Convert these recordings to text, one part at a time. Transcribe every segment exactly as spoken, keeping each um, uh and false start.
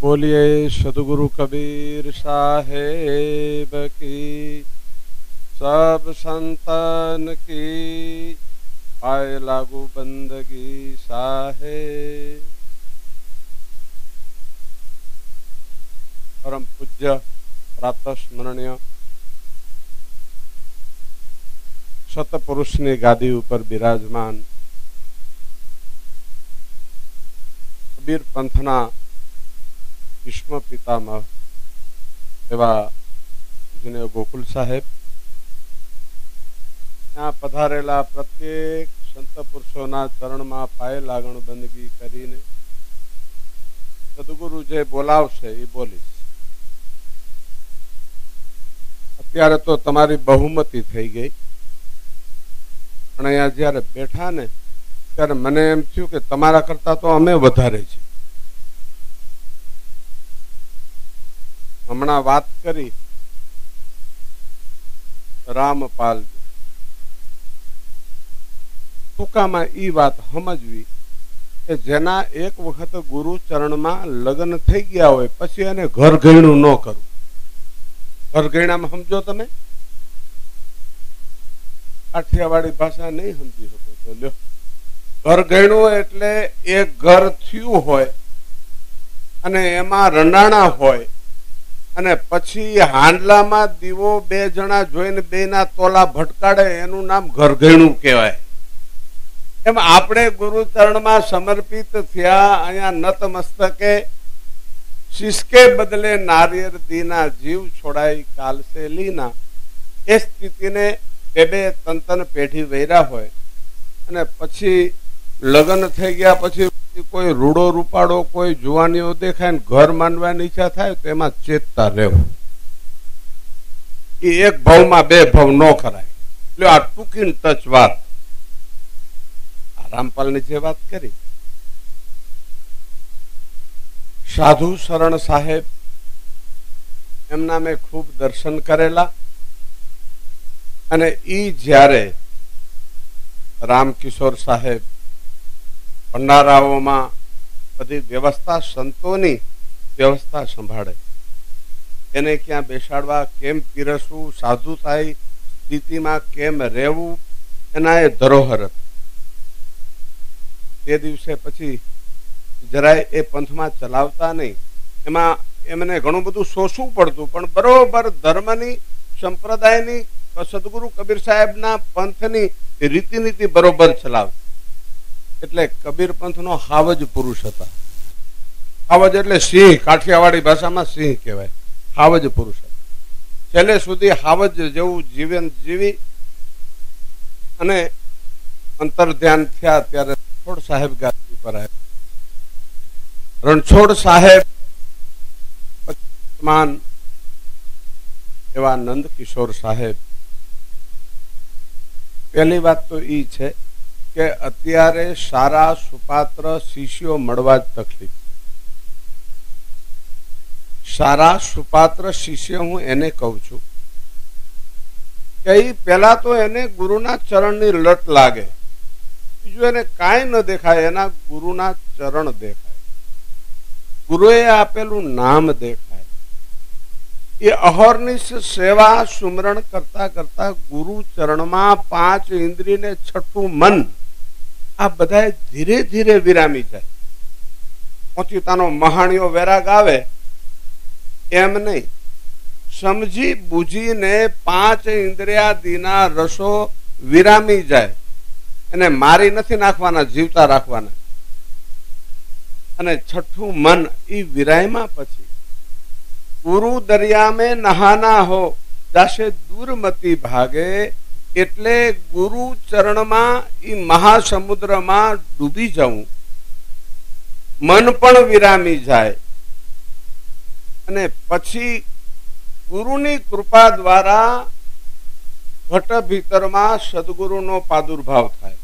बोलिए सदगुरु कबीर साहेब की, सब संतन की आए लागू बंदगी साहेब। परम पूज्य प्रातः स्मरणीय सतपुरुषनी गादी ઉપર બિરાજમાન કબીર પંથના વિશ્વ પિતામહ એવા પૂજ્ય ગોકુલ સાહેબ, ત્યાં પધારેલા પ્રત્યેક સંત પુરુષોના ચરણમાં પાય લાગણ બંદગી કરીને સદગુરુ જે બોલાવશે એ બોલીશ. અત્યારે તો તમારી બહુમતી થઈ ગઈ, પણ અહીંયા જયારે બેઠા ને ત્યારે મને એમ થયું કે તમારા કરતા તો અમે વધારે છીએ. હમણાં વાત કરી રામપાલ, ટૂંકામાં ઈ વાત સમજવી કે જેના એક વખત ગુરુ ચરણમાં લગ્ન થઈ ગયા હોય પછી એને ઘર ગયણું ન કરવું. ઘર ગયણામાં સમજો તમે? કાઠિયાવાડી ભાષા નહીં સમજી શકો તો લ્યો. ઘર ગયણું એટલે એક ઘર થયું હોય અને એમાં રંડાણા હોય અને પછી હાંડલામાં દીવો બે જણા જોઈને બે ના તોલા ભટકાડે, એનું નામ ઘર ગયણું કહેવાય. એમ આપણે ગુરુ ચરણમાં સમર્પિત થયા, અહીંયા નતમસ્તકે શિસ્કે બદલે નારિયેર દીના જીવ છોડાઈ કાલસે લીના, એ સ્થિતિને બે બે તન તન પેઢી વૈરા હોય અને પછી લગ્ન થઈ ગયા પછી કોઈ રૂડો રૂપાડો કોઈ જુવાનીઓ દેખાય ને ઘર માનવાની ઈચ્છા થાય તો એમાં ચેતતા રહેવું. એ એક ભાવમાં બે ભાવ ન કરાય. એટલે આ ટૂંકી ટચ વાત રામપાલની જે વાત કરી, સાધુ શરણ સાહેબ એમના મેં ખૂબ દર્શન કરેલા અને ઈ જ્યારે રામકિશોર સાહેબ ભંડારાઓમાં બધી વ્યવસ્થા, સંતોની વ્યવસ્થા સંભાળે, એને ક્યાં બેસાડવા, કેમ પીરસવું, સાધુતાઈ સ્થિતિમાં કેમ રહેવું, એના એ ધરોહર હતા. તે દિવસે પછી જરાય એ પંથમાં ચલાવતા નહીં. એમાં એમને ઘણું બધું સોસવું પડતું, પણ બરોબર ધર્મની, સંપ્રદાયની, સદગુરુ કબીર સાહેબના પંથની રીતિનીતિ બરોબર ચલાવતા. એટલે કબીર પંથનો હાવજ પુરુષ હતા. હાવજ એટલે સિંહ, કાઠિયાવાડી ભાષામાં સિંહ કહેવાય. હાવજ પુરુષ હતા. છેલ્લે સુધી હાવજ જેવું જીવન જીવી અને અંતર ધ્યાન થયા ત્યારે રણછોડ સાહેબ ગાદી ઉપર આવ્યા. રણછોડ સાહેબ માન એવા નંદ કિશોર સાહેબ. પહેલી વાત તો ઈ છે કે અત્યારે સારા સુપાત્ર શિષ્યો મળવા જ તકલીફ. સારા સુપાત્ર શિષ્ય હું એને કહું છું કે પેલા તો એને ગુરુના ચરણની લટ લાગે, બીજું એને કાંઈ ન દેખાય, એના ગુરુના ચરણ દેખાય, ગુરુએ આપેલું નામ દેખાય. એ અહર્નિશ સેવા સુમરણ કરતા કરતા ગુરુ ચરણમાં પાંચ ઇન્દ્રિયને છઠ્ઠું મન આ બધા ધીરે ધીરે વિરામી જાય. પોતીતાનો મહાણીઓ વેરાગ આવે એમ નહીં, સમજી બુજીને પાંચ ઇન્દ્રિયાદિના રસો વિરામી જાય. એને મારી નથી નાખવાના, જીવતા રાખવાના. અને છઠ્ઠું મન એ વિરાયમાં પછી ગુરુ દરિયા में નહાના હો જાશે દુર્મતી ભાગે, એટલે ગુરુ ચરણમાં ઈ મહાસમુદ્રમાં ડૂબી જવું. મન પણ વિરામી જાય અને પછી ગુરુની કૃપા દ્વારા ઘટ ભીતરમાં સદગુરુનો પ્રાદુર્ભાવ થાય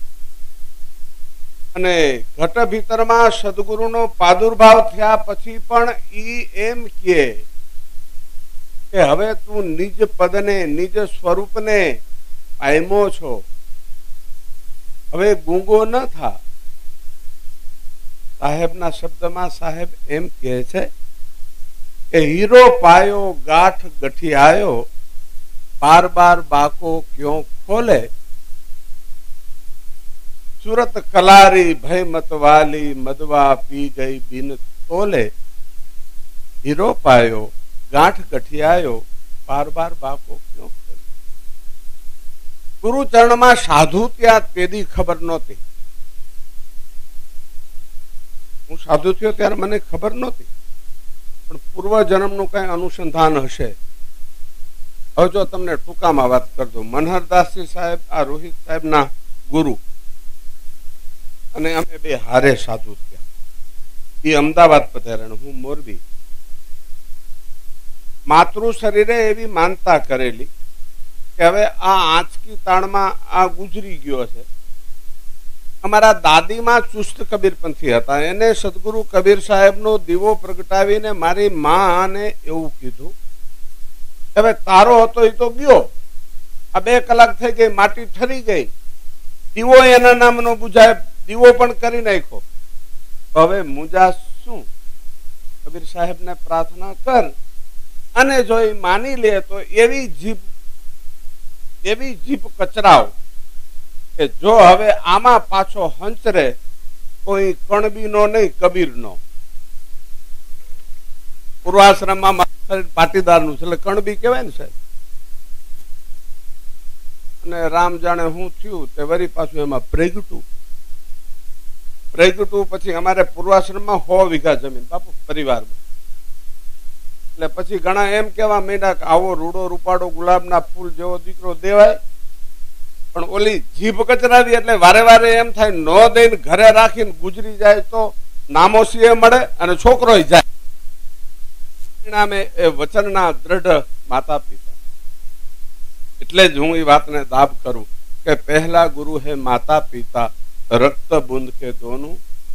અને ઘટ ભીતરમાં સદગુરુનો પ્રાદુર્ભાવ થયા પછી પણ ઈ એમ કહે કે હવે તું નિજ પદને, નિજ સ્વરૂપને પામ્યો છો, હવે ગૂંગો ન થા. સાહેબના શબ્દમાં સાહેબ એમ કહે છે કે હીરો પાયો ગાંઠ ગઠિયાયો, બાર બાર બાકો ક્यों ખોલે, સુરત કલારી ભય મતવાલી, મદવા પી ગઈ બિન તોલે, હીરો પાયો ગાંઠ ગઠિયાયો, બાર બાર બાકો ક્यों ખોલે. ગુરુચરણમાં સાધુ ત્યાં તેદી ખબર નહોતી. હું સાધુ થયો ત્યારે મને ખબર નહોતી, પણ પૂર્વ જન્મનું કઈ અનુસંધાન હશે. હવે જો તમને ટૂંકામાં વાત કરજો, મનહરદાસજી સાહેબ આ રોહિત સાહેબના ગુરુ, અને અમે બે હારે સાધુ થયા. એ અમદાવાદ પધાર્યા, હું મોરબી. માતૃ શરીરે એવી માનતા કરેલી કે હવે આ આંચકી તાણમાં આ ગુજરી ગયો છે. અમારા દાદીમાં ચુસ્ત કબીરપંથી હતા. એને સદગુરુ કબીર સાહેબનો દીવો પ્રગટાવીને મારી માને એવું કીધું, હવે તારો હતો એ તો ગયો, આ બે કલાક થઈ ગઈ, માટી ઠરી ગઈ, દીવો એના નામનો બુઝાય, દીવો પણ કરી નાખ્યો, હવે મુંજા શું? કબીર સાહેબને પ્રાર્થના કર, અને જો એ માની લે તો એવી જીભ એવી જીભ કચરાવ કે જો હવે આમાં પાછો હંચરે કોઈ કણબીનો નહીં, કબીરનો. પૂર્વાશ્રમમાં પાટીદારનું છે એટલે કણબી કહેવાય ને સાહેબ. અને રામ જાણે હું થયું તે વરી પાછું એમાં પ્રેગટું પ્રેગટું પછી અમારે પૂર્વાશ્રમમાં સો વીઘા જમીન બાપુ પરિવારમાં. એટલે પછી ઘણા એમ કેવા માંડ્યા કે આવો રૂડો રૂપાડો ગુલાબના ફૂલ જેવો દીકરો દેવાય, પણ ઓલી જીભ કચરાવી એટલે વારે વારે એમ થાય નો દઈને ઘરે રાખીને ગુજરી જાય તો નામોશીએ મળે અને છોકરો જાય. પરિણામે એ વચનના દ્રઢ માતા પિતા. એટલે જ હું એ વાતને દાબ કરું કે પહેલા ગુરુ હે માતા પિતા, રક્ત બુંદ કે દોનું.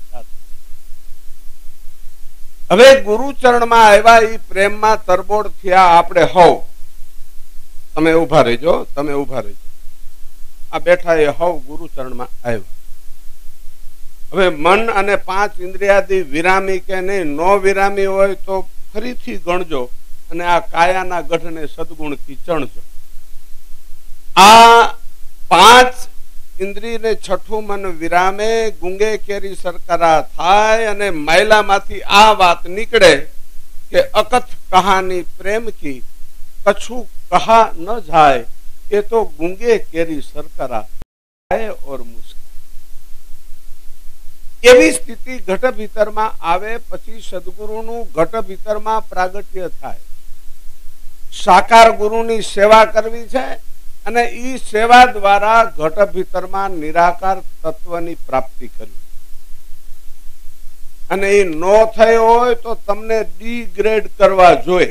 હવે ગુરુચરણમાં આવ્યા, એ પ્રેમમાં તરબોળ થયા. આપણે હવ તમે ઉભા રહેજો, તમે ઉભા રહેજો. આ બેઠા એ હવ ગુરુચરણમાં આવ્યા. હવે મન અને પાંચ ઇન્દ્રિયાદી વિરામી કે નહીં, નો વિરામી હોય તો ફરીથી ગણજો, અને આ કાયાના ગઢને સદગુણથી ચણજો. આ પાંચ ઇન્દ્રિયને છઠ્ઠું મન વિરામે, ગુંગે કેરી સરકરા થાય, અને મહિલામાંથી આ વાત નીકળે કે અકથ કહાની પ્રેમ કી, કછું કહા ન જાય, એ તો ગુંગે કેરી સરકરા થાય ઓર મુસ્કાન. એવી સ્થિતિ ઘટ ભીતરમાં આવે પછી સદગુરુનું ઘટ ભીતરમાં પ્રાગટ્ય થાય. સાકાર ગુરુની સેવા કરવી છે, અને ઈ સેવા દ્વારા ઘટ ભીતરમાં નિરાકાર તત્વની પ્રાપ્તિ કરવી. અને એ નો થયો હોય તો તમને ડિગ્રેડ કરવા જોઈએ.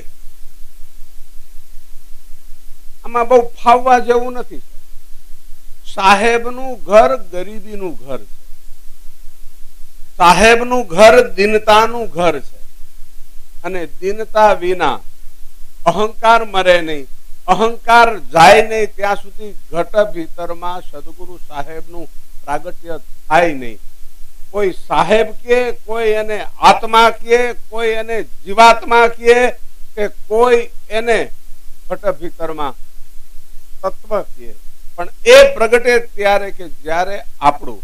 આમાં બહુ ફાવવા જેવું નથી. સાહેબનું ઘર ગરીબીનું ઘર છે. સાહેબનું ઘર દીનતાનું ઘર છે, અને દીનતા વિના અહંકાર મરે નહીં, અહંકાર જાય નહીં ત્યાં સુધી ઘટ ભીતરમાં સદગુરુ સાહેબનું પ્રાગટ્ય થાય નહીં. કોઈ સાહેબ કે, કોઈ એને આત્મા કે, કોઈ એને જીવાત્મા કે, કે કોઈ એને ઘટ ભીતરમાં તત્વ કે, પણ એ પ્રગટે ત્યારે કે જ્યારે આપણું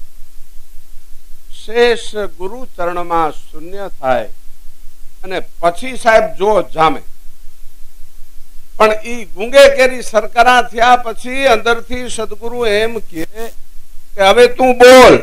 શેષ ગુરુ ચરણમાં શૂન્ય થાય, અને પછી સાહેબ જો જામે. પણ ઈ ગુંગે કેરી સરકરા થયા પછી અંદરથી સદગુરુ એમ કે હવે તું બોલ,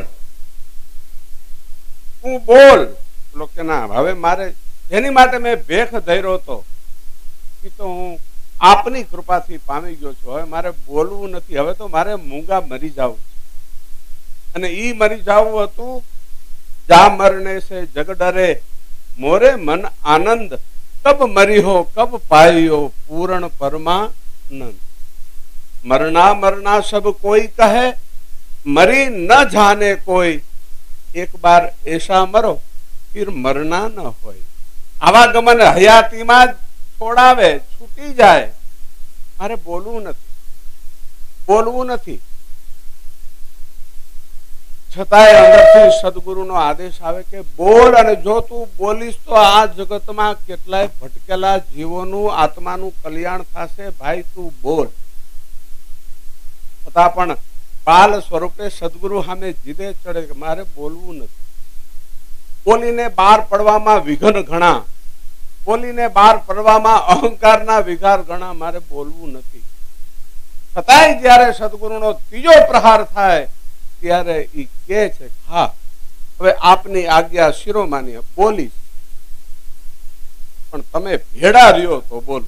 તું બોલ. બોલો કે ના, હવે મારે જેની માટે મેં ભેખ ધર્યો હતો એ તો હું આપની કૃપાથી પામી ગયો છું. હવે મારે બોલવું નથી, હવે તો મારે મૂંગા મરી જવું છે. અને ઈ મરી જવું હતું. જા મરને સે જગ ડરે, મોરે મન આનંદ, कब मरी हो कब पाई हो पूर्ण परमानंद. मरना मरना सब कोई कहे, मरी न जाने कोई, एक बार ऐसा मरो फिर मरना न होय. आवागमन हयातीમાં છોડાવે, છૂટી જાય. મારે બોલવું નથી, બોલવું નથી. છતાંય અંદરથી સદગુરુનો આદેશ આવે કે બોલ, અને જો તું બોલીશ તો આ જગતમાં કેટલાય ભટકેલા જીવોનું આત્માનું કલ્યાણ થશે. ભાઈ તું બોલ. છતાં પણ બાલ સ્વરૂપે સદગુરુ સામે જીદે ચડે કે મારે બોલવું નથી. બોલીને બહાર પડવામાં વિઘ્ન ઘણા, બોલીને બહાર પડવામાં અહંકારના વિકાર ઘણા, મારે બોલવું નથી. છતાંય જયારે સદગુરુનો ત્રીજો પ્રહાર થાય ત્યારે ઈ કે છે હા હવે આપની આજ્ઞા શિરોમાન્ય બોલીશ, પણ તમે ભેડા રહ્યો તો બોલો.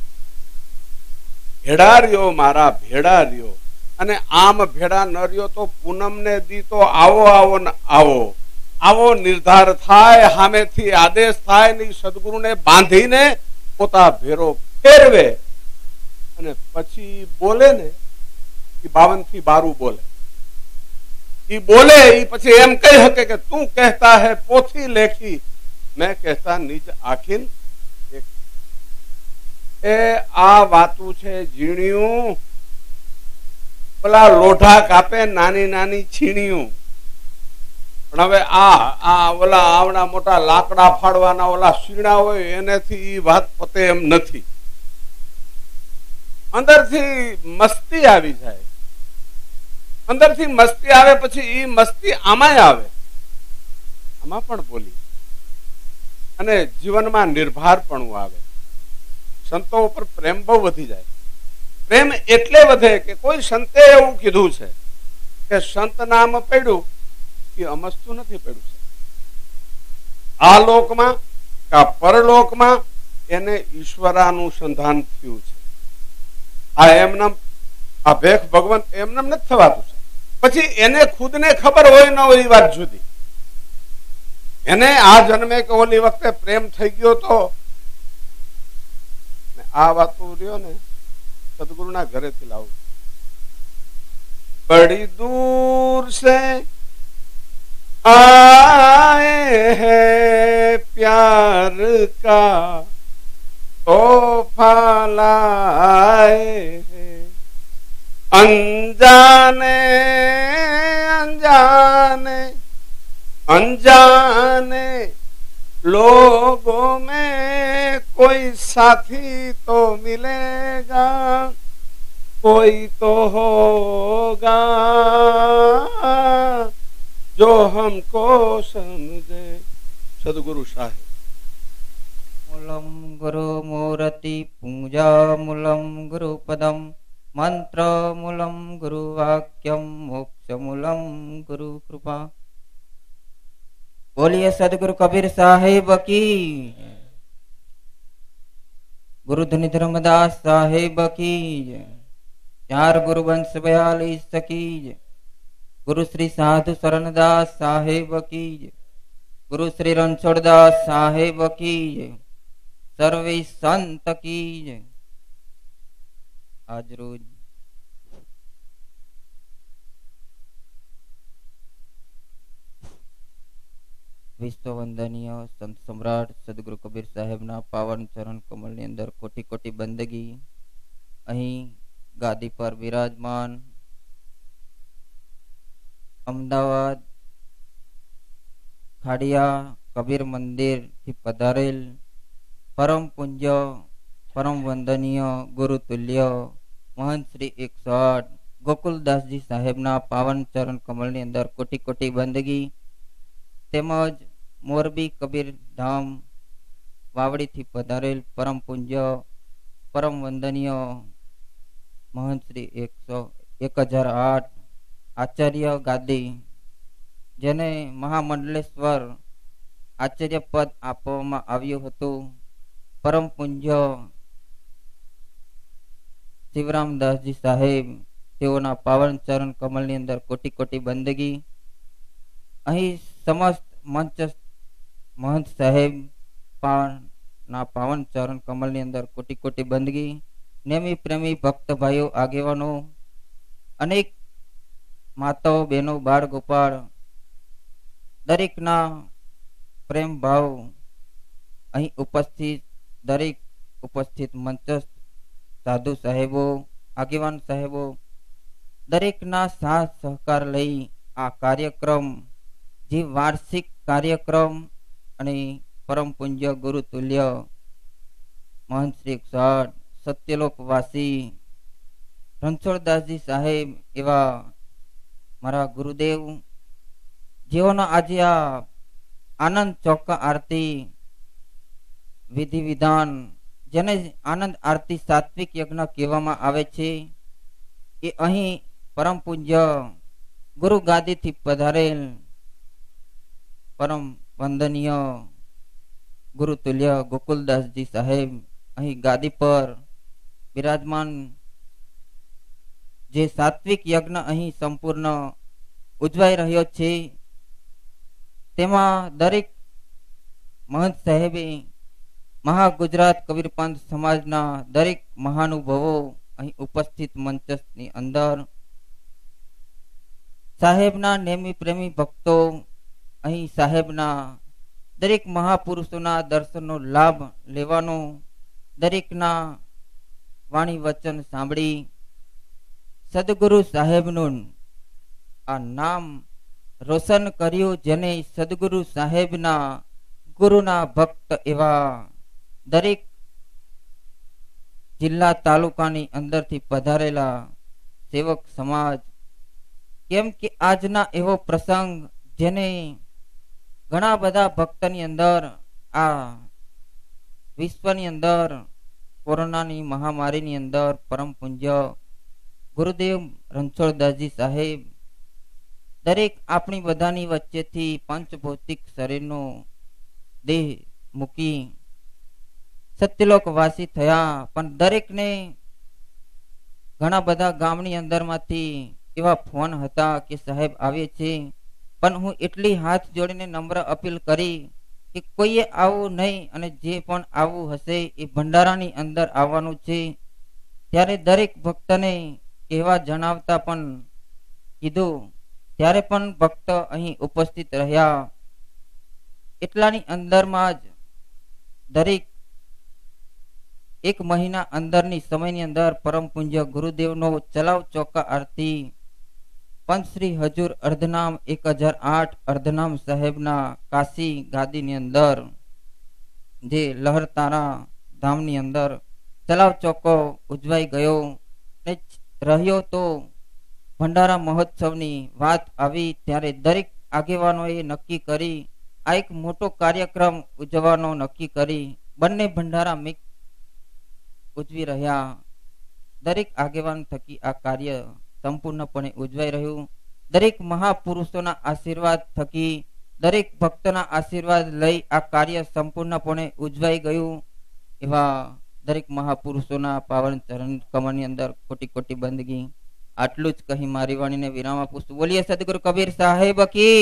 ભેડા રહ્યો, મારા ભેડા રહ્યો, અને આમ ભેડા ન રહ્યો તો પૂનમ ને દી તો આવો આવો ને આવો આવો નિર્ધાર થાય, સામેથી આદેશ થાય ને સદગુરુને બાંધીને પોતા ભેરો ફેરવે અને પછી બોલે ને એ બાવન થી બારું બોલે. ઈ બોલે ઈ પછી એમ કહી શકે કે તું કહેતા હે પોથી લેખી, મેં કહેતા નીચ આખીન. એ આ વાતું છે ઝીણિયું, પેલા લોઢા કાપે નાની નાની છીણિયું. પણ હવે આ આ ઓલા આવડા મોટા લાકડા ફાડવાના ઓલા શીણા હોય એનાથી ઈ વાત પતે એમ નથી. અંદરથી મસ્તી આવી જાય, અંદરથી મસ્તી આવે પછી ઈ મસ્તી આમાંય આવે, આમાં પણ બોલી, અને જીવનમાં નિર્ભારપણું આવે. સંતો ઉપર પ્રેમ બહુ વધી જાય. પ્રેમ એટલે વધે કે કોઈ સંતે એવું કીધું છે કે સંત નામ પડ્યું એ અમસ્તું નથી પડ્યું છે. આ લોકમાં કે પરલોકમાં એને ઈશ્વરાનુસંધાન થયું છે. આ એમનામ આ ભેખ ભગવંત એમનામ નથી થવાતું છે. પછી એને ખુદને ખબર હોય ન હોય એ વાત જુદી. એને આ જન્મે કે ઓલી વખતે પ્રેમ થઈ ગયો તો આ વાતો રહ્યો ને સદગુરુના ઘરેથી લાવું. બડી દૂર સે आए हैं प्यार का तोहफा लाए हैं, अनजाने अनजाने अनजाने लोगों में कोई साथी तो मिलेगा, कोई तो होगा जो हमको समझे. सदगुरु साहेब. मूलम गुरु मूर्ति पूजा मूलम गुरु पदम मंत्र मूलम गुरु वाक्यम मोक्ष मूलम गुरु कृपा. बोलिए सदगुरु कबीर साहेब की, गुरु धनी धर्मदास साहेब की, चार गुरु वंश बयालीस की, गुरु श्री साधु शरणदास साहेब की, गुरु श्री रणछोड़दास साहेब की, सर्वे संत की. आज रोज विश्व वंदनीय संत सम्राट सदगुरु कबीर साहेब ना पावन चरण कमल ની અંદર કોટી કોટી બંદગી. અહીં ગાદી પર વિરાજમાન અમદાવાદ ખાડિયા કબીર મંદિર થી પધારેલ પરમ પૂજ્ય પરમ વંદનીય ગુરુ તુલ્ય મહંત શ્રી એકસો આઠ ગોકુલદાસજી સાહેબના પાવન ચરણ કમલની અંદર કોટી કોટી બંદગી. તેમજ મોરબી કબીર ધામ વાવડીથી પધારેલ પરમ પૂજ્ય પરમ વંદનીય મહંત શ્રી એકસો એક હજાર આઠ આચાર્ય ગાદી, જેને મહામંડલેશ્વર આચાર્ય પદ આપવામાં આવ્યું હતું. પરમ પૂજ્ય શિવરામદાસજી સાહેબ, તેઓના પાવન ચરણ કમલની અંદર કોટી કોટી બંદગી. અહીં સમસ્ત મંચ મહંત સાહેબ ના પાવન ચરણ કમલની અંદર કોટી કોટી બંદગી. નેમી પ્રેમી ભક્ત ભાઈઓ આગેવાનો, અનેક માતાઓ બહેનો બાળ ગોપાળ, દરેકના પ્રેમ ભાવ અહીં ઉપસ્થિત, દરેક ઉપસ્થિત મંચસ્થ સાધુ સાહેબો આગેવાન સાહેબો દરેકના સાથ સહકાર લઈ આ કાર્યક્રમ જે વાર્ષિક કાર્યક્રમ અને પરમ પૂજ્ય ગુરુ તુલ્ય મહંત શ્રી એકસો આઠ સત્યલોકવાસી રણછોડદાસજી સાહેબ એવા મારા ગુરુદેવ જેઓનો આજે આ આનંદ ચોક્કા આરતી વિધિ વિધાન જેને આનંદ આરતી સાત્વિક યજ્ઞ કહેવામાં આવે છે એ અહીં પરમ પૂજ્ય ગુરુ ગાદીથી પધારેલ પરમ વંદનીય ગુરુ તુલ્ય ગોકુલદાસજી સાહેબ અહીં ગાદી પર બિરાજમાન જે સાત્વિક યજ્ઞ અહીં સંપૂર્ણ ઉજવાઈ રહ્યો છે તેમાં દરેક મહંત સાહેબે મહાગુજરાત કબીરપંથ સમાજના દરેક મહાનુભાવો અહીં ઉપસ્થિત મંચની અંદર સાહેબના નેમી પ્રેમી ભક્તો અહીં સાહેબના દરેક મહાપુરુષોના દર્શનનો લાભ લેવાનો દરેકના વાણી વચન સાંભળી સદગુરુ સાહેબનું આ નામ રોશન કર્યું, જેને સદગુરુ સાહેબના ગુરુના ભક્ત એવા દરેક જિલ્લા તાલુકાની અંદરથી પધારેલા સેવક સમાજ, કેમ કે આજના એવો પ્રસંગ જેને ઘણા બધા ભક્તની અંદર આ વિશ્વની અંદર કોરોનાની મહામારીની અંદર પરમ પૂજ્ય ગુરુદેવ રણછોડદાસજી સાહેબ દરેક આપણી બધાની વચ્ચેથી પંચભૌતિક શરીરનો દેહ મૂકી સત્યલોકવાસી થયા, પણ દરેકને ઘણા બધા ગામની અંદરમાંથી એવા ફોન હતા કે સાહેબ આવે છે, પણ હું એટલી હાથ જોડીને નમ્ર અપીલ કરી કે કોઈએ આવું નહીં અને જે પણ આવવું હશે એ ભંડારાની અંદર આવવાનું છે. ત્યારે દરેક ભક્તને કહેવા જણાવતા પણ કીધું, ત્યારે પણ ભક્ત અહીં ઉપસ્થિત રહ્યા. એટલાની અંદરમાં જ દરેક એક મહિના અંદરની સમયની અંદર પરમ પૂજ્ય ગુરુદેવનો ચલાવ ચોકા આરતી પંચશ્રી હજુર અર્ધનામ એક હજાર આઠ અર્ધનામ સાહેબના કાશી ગાદીની અંદર જે લહરતારા ધામની અંદર ચલાવ ચોકો ઉજવાઈ ગયો ને રહ્યો. તો ભંડારા મહોત્સવની વાત આવી ત્યારે દરેક આગેવાનોએ નક્કી કરી આ એક મોટો કાર્યક્રમ ઉજવવાનો નક્કી કરી બંને ભંડારા મિક્સ ઉજવી રહ્યા. દરેક આગેવાન થકી આ કાર્ય સંપૂર્ણપણે ઉજવાઈ રહ્યું. દરેક મહાપુરુષોના આશીર્વાદ થકી દરેક ભક્તના આશીર્વાદ લઈ આ કાર્ય સંપૂર્ણપણે ઉજવાઈ ગયું. એવા દરેક મહાપુરુષોના પાવન ચરણ કમળની અંદર કોટી કોટી બંદગી. આટલું જ કહી મારી વાણીને વિરામ આપું છું. બોલીએ સદગુરુ કબીર સાહેબ કી.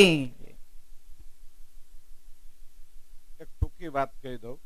એક ટૂંકી વાત કહી દઉં.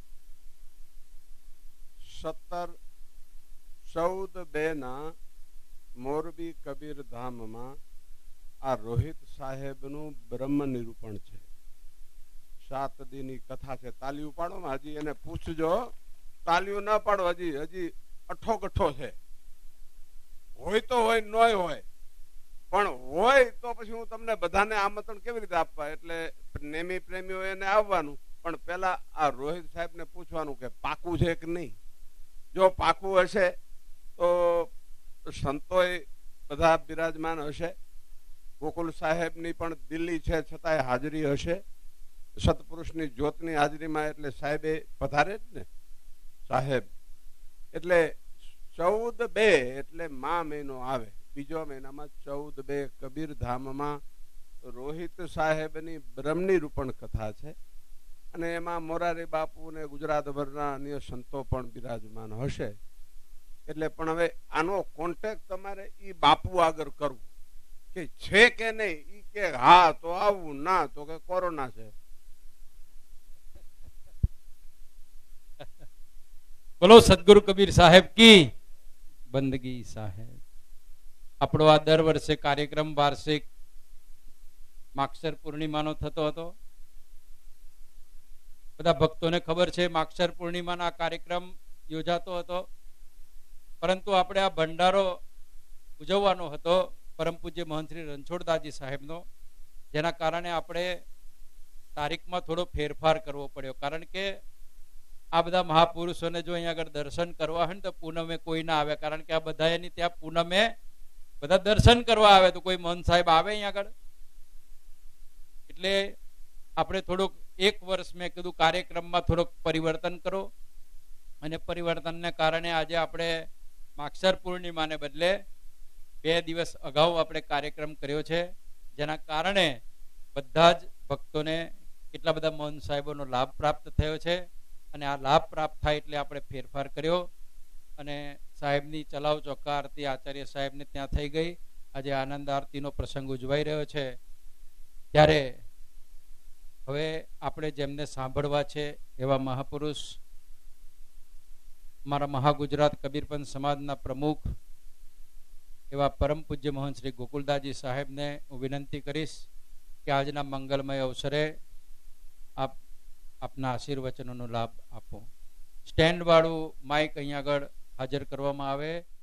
સત્તર ચૌદ બે ના મોરબી કબીર ધામમાં આ રોહિત સાહેબનું બ્રહ્મ નિરૂપણ છે. સાત દીની કથા છે. તાલીઓ પાડો, હજી એને પૂછજો. તાલીઓ ના પાડો, હજી હજી અઠો ગઠો છે. હોય તો હોય, નોય હોય, પણ હોય તો પછી હું તમને બધાને આમંત્રણ કેવી રીતે આપવા? એટલે નેમી પ્રેમીઓ એને આવવાનું, પણ પેલા આ રોહિત સાહેબ ને પૂછવાનું કે પાકું છે કે નહીં. જો પાકું હશે તો સંતોય બધા બિરાજમાન હશે. ગોકુલ સાહેબની પણ દિલ્હી છે છતાંય હાજરી હશે. સતપુરુષની જ્યોતની હાજરીમાં એટલે સાહેબે પધારે જ ને સાહેબ. એટલે ચૌદ બે એટલે મા મહિનો આવે. બીજો મહિનામાં ચૌદ બે કબીર ધામમાં રોહિત સાહેબની બ્રહ્મનિરૂપણ કથા છે અને એમાં મોરારી બાપુ ને ગુજરાતભરના અન્ય સંતો પણ બિરાજમાન હશે. એટલે પણ હવે આનો કોન્ટેક્ટ તમારે ઈ બાપુ આગળ કરવું કે છે કે નહીં. ઈ કે હા તો આવું, ના તો કે કોરોના છે. બોલો સદગુરુ કબીર સાહેબ કી બંદગી. સાહેબ આપણો આ દર વર્ષે કાર્યક્રમ વાર્ષિક માક્ષર પૂર્ણિમાનો થતો હતો. બધા ભક્તોને ખબર છે માક્ષર પૂર્ણિમાનો આ કાર્યક્રમ યોજાતો હતો, પરંતુ આપણે આ ભંડારો ઉજવવાનો હતો પરમ પૂજ્ય મહંત શ્રી રણછોડદાસજી સાહેબનો, જેના કારણે આપણે તારીખમાં થોડો ફેરફાર કરવો પડ્યો. કારણ કે આ બધા મહાપુરુષોને જો અહીંયા આગળ દર્શન કરવા હોય ને તો પૂનમે કોઈ ના આવે, કારણ કે આ બધા એની ત્યાં પૂનમે બધા દર્શન કરવા આવે, તો કોઈ મહંત સાહેબ આવે અહીંયા આગળ? એટલે આપણે થોડુંક એક વર્ષ મેં કીધું કાર્યક્રમમાં થોડુંક પરિવર્તન કરો, અને પરિવર્તનને કારણે આજે આપણે માગસર પૂર્ણિમાને બદલે બે દિવસ અગાઉ આપણે કાર્યક્રમ કર્યો છે, જેના કારણે બધા જ ભક્તોને કેટલા બધા મહંત સાહેબોનો લાભ પ્રાપ્ત થયો છે. અને આ લાભ પ્રાપ્ત થાય એટલે આપણે ફેરફાર કર્યો, અને સાહેબની ચલાવ ચોક્કા આરતી આચાર્ય સાહેબને ત્યાં થઈ ગઈ. આજે આનંદ આરતીનો પ્રસંગ ઉજવાઈ રહ્યો છે. ત્યારે હવે આપણે જેમને સાંભળવા છે એવા મહાપુરુષ, મારા મહાગુજરાત કબીરપંથ સમાજના પ્રમુખ એવા પરમ પૂજ્ય મહંત શ્રી ગોકુલદાસજી સાહેબને હું વિનંતી કરીશ કે આજના મંગલમય અવસરે આપ આપના આશીર્વચનોનો લાભ આપો. સ્ટેન્ડ વાળું માઇક અહીંયા આગળ હાજર કરવામાં આવે.